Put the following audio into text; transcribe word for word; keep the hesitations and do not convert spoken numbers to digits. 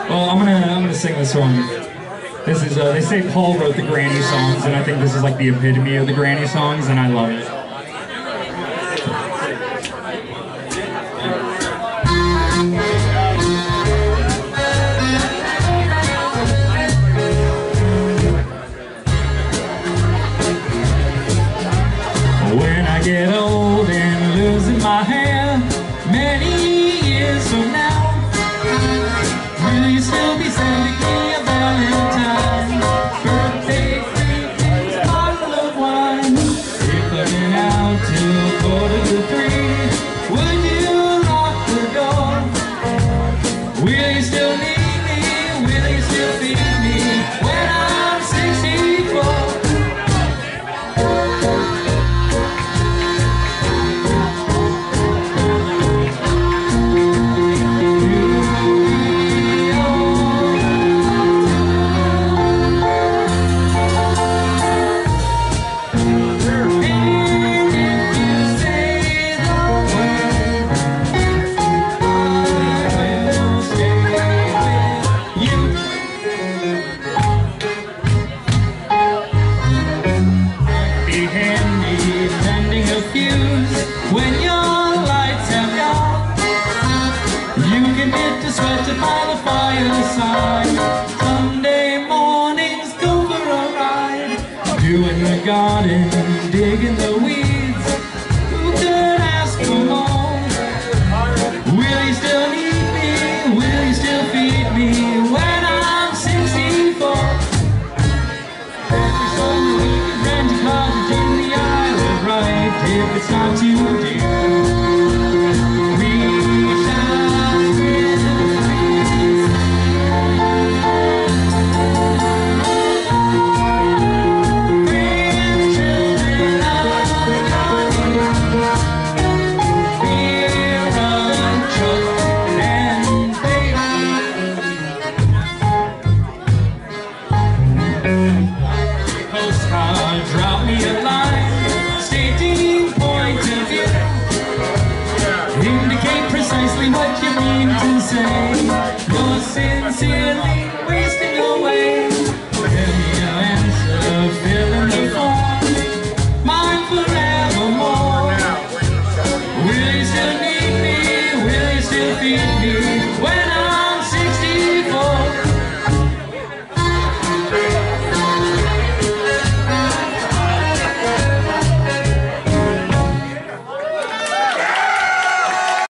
Well, I'm gonna I'm gonna sing this one. This is uh, they say Paul wrote the granny songs, and I think this is like the epitome of the granny songs, and I love it. When I get old and losing my hair, many years from now, will you still be sending me a Valentine? Birthday greetings, bottle of wine. If I've been out till quarter to three, would you lock the door? Will you still need me? Will you still feed me when I'm sixty-four? When your lights have gone, you can hit the sweater by the fireside. Sunday mornings go for a ride, doing the garden, digging the weeds. Who could ask for more? Will you still need me? Will you still feed me when I'm sixty-four? Every summer we can rent a cottage in the Isle of Wight. If it's not too dear, we shall spin the streets. Grandchildren of your youth, beer and chuck and bake. Postcard, drop me a line, stating point of view. Indicate precisely what you mean to say. You're sincerely wasting away. Tell me your answer, fill in the form. Mine forevermore. Will you still need me? Will you still feed me?